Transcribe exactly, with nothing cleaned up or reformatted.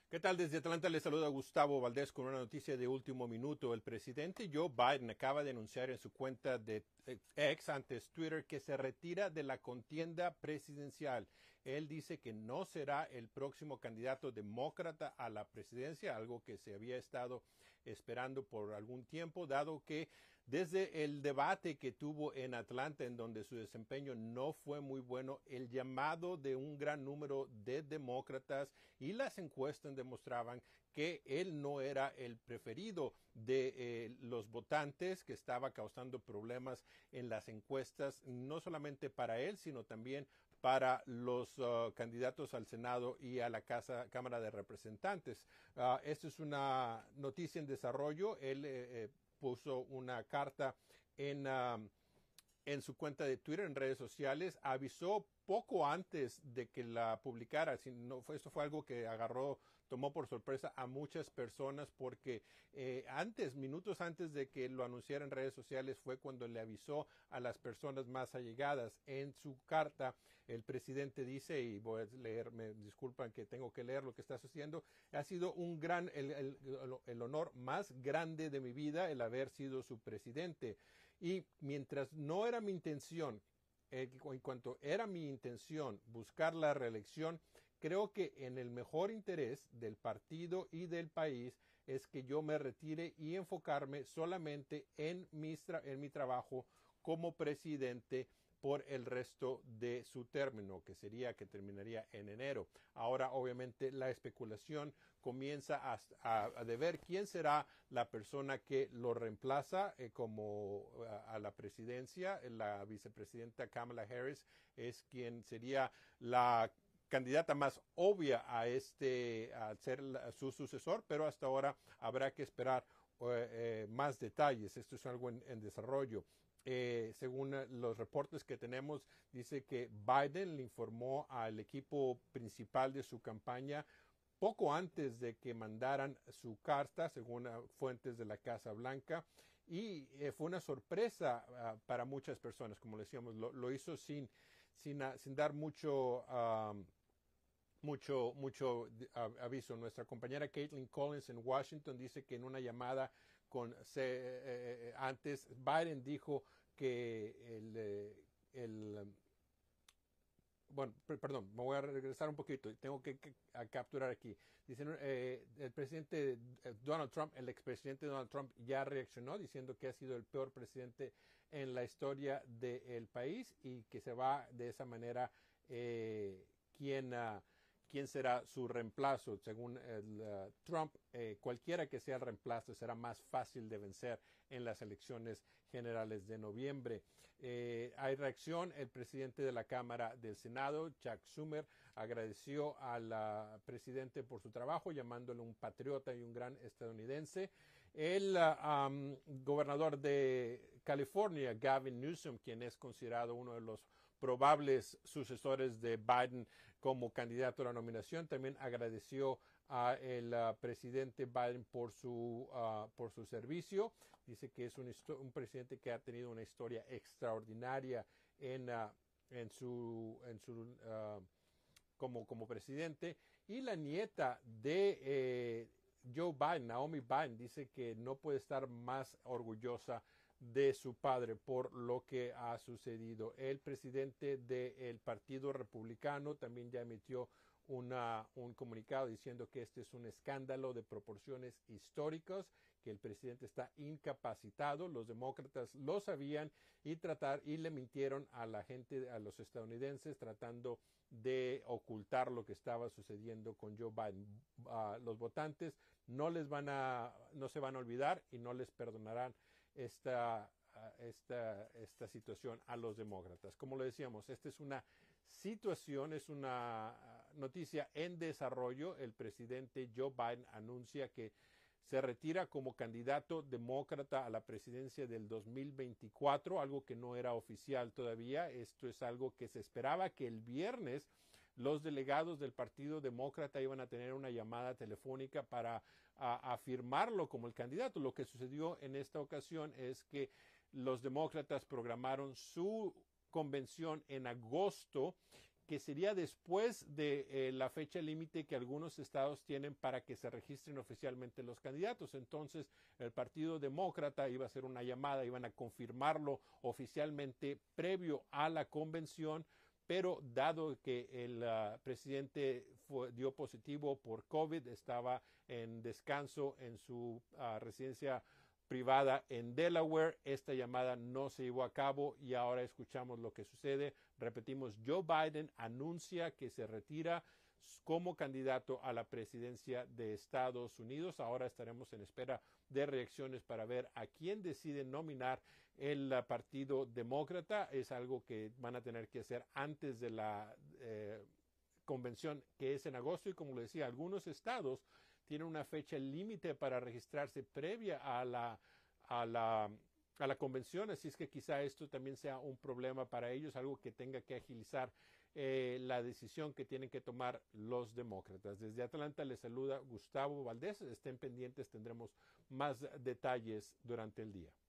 ¿Qué tal? Desde Atlanta le saluda Gustavo Valdés con una noticia de último minuto. El presidente Joe Biden acaba de anunciar en su cuenta de X, antes Twitter, que se retira de la contienda presidencial. Él dice que no será el próximo candidato demócrata a la presidencia, algo que se había estado esperando por algún tiempo, dado que desde el debate que tuvo en Atlanta, en donde su desempeño no fue muy bueno, el llamado de un gran número de demócratas y las encuestas demostraban que él no era el preferido de eh, los votantes, que estaba causando problemas en las encuestas, no solamente para él, sino también para los uh, candidatos al Senado y a la casa, Cámara de Representantes. Uh, esto es una noticia en desarrollo. Él eh, eh, puso una carta en, uh, en su cuenta de Twitter, en redes sociales, avisó poco antes de que la publicara. Si no, fue, esto fue algo que agarró, tomó por sorpresa a muchas personas porque eh, antes, minutos antes de que lo anunciara en redes sociales, fue cuando le avisó a las personas más allegadas. En su carta, el presidente dice, y voy a leer, me disculpan que tengo que leer lo que está sucediendo, ha sido un gran, el, el, el honor más grande de mi vida el haber sido su presidente. Y mientras no era mi intención, en cuanto era mi intención buscar la reelección, creo que en el mejor interés del partido y del país es que yo me retire y enfocarme solamente en mi, en mi trabajo como presidente por el resto de su término, que sería que terminaría en enero. Ahora, obviamente, la especulación comienza a, a, a de ver quién será la persona que lo reemplaza eh, como a, a la presidencia. La vicepresidenta Kamala Harris es quien sería la candidata más obvia a este a ser la, su sucesor, pero hasta ahora habrá que esperar eh, eh, más detalles. Esto es algo en, en desarrollo. Eh, según los reportes que tenemos, dice que Biden le informó al equipo principal de su campaña poco antes de que mandaran su carta, según uh, fuentes de la Casa Blanca, y eh, fue una sorpresa uh, para muchas personas, como le decíamos, lo, lo hizo sin, sin, uh, sin dar mucho... Um, mucho, mucho uh, aviso. Nuestra compañera Caitlin Collins en Washington dice que en una llamada con C, eh, antes Biden dijo que el, eh, el bueno, perdón, me voy a regresar un poquito, tengo que, que a capturar aquí. Dicen, eh, el presidente Donald Trump, el expresidente Donald Trump ya reaccionó diciendo que ha sido el peor presidente en la historia del país y que se va de esa manera eh, quien... Uh, quién será su reemplazo. Según el, uh, Trump, eh, cualquiera que sea el reemplazo será más fácil de vencer en las elecciones generales de noviembre. Eh, hay reacción. El presidente de la Cámara del Senado, Chuck Schumer, agradeció al uh, presidente por su trabajo, llamándole un patriota y un gran estadounidense. El uh, um, gobernador de California, Gavin Newsom, quien es considerado uno de los probables sucesores de Biden como candidato a la nominación, también agradeció al uh, presidente Biden por su, uh, por su servicio. Dice que es un, un presidente que ha tenido una historia extraordinaria en, uh, en su, en su uh, como, como presidente. Y la nieta de eh, Joe Biden, Naomi Biden, dice que no puede estar más orgullosa de su padre por lo que ha sucedido. El presidente del Partido Republicano también ya emitió una, un comunicado diciendo que este es un escándalo de proporciones históricas, que el presidente está incapacitado. Los demócratas lo sabían y tratar y le mintieron a la gente, a los estadounidenses, tratando de ocultar lo que estaba sucediendo con Joe Biden. Uh, los votantes no les van a, no se van a olvidar y no les perdonarán esta, esta, esta situación a los demócratas. Como lo decíamos, esta es una situación, es una noticia en desarrollo. El presidente Joe Biden anuncia que se retira como candidato demócrata a la presidencia del dos mil veinticuatro, algo que no era oficial todavía. Esto es algo que se esperaba que el viernes los delegados del Partido Demócrata iban a tener una llamada telefónica para a, afirmarlo como el candidato. Lo que sucedió en esta ocasión es que los demócratas programaron su convención en agosto que sería después de eh, la fecha límite que algunos estados tienen para que se registren oficialmente los candidatos. Entonces, el Partido Demócrata iba a hacer una llamada, iban a confirmarlo oficialmente previo a la convención, pero dado que el uh, presidente fue, dio positivo por COVID, estaba en descanso en su uh, residencia privada en Delaware, esta llamada no se llevó a cabo y ahora escuchamos lo que sucede. Repetimos, Joe Biden anuncia que se retira como candidato a la presidencia de Estados Unidos. Ahora estaremos en espera de reacciones para ver a quién decide nominar el uh, Partido Demócrata. Es algo que van a tener que hacer antes de la eh, convención, que es en agosto, y como le decía, algunos estados tienen una fecha límite para registrarse previa a la, a la a la convención, así es que quizá esto también sea un problema para ellos, algo que tenga que agilizar eh, la decisión que tienen que tomar los demócratas. Desde Atlanta les saluda Gustavo Valdés. Estén pendientes, tendremos más detalles durante el día.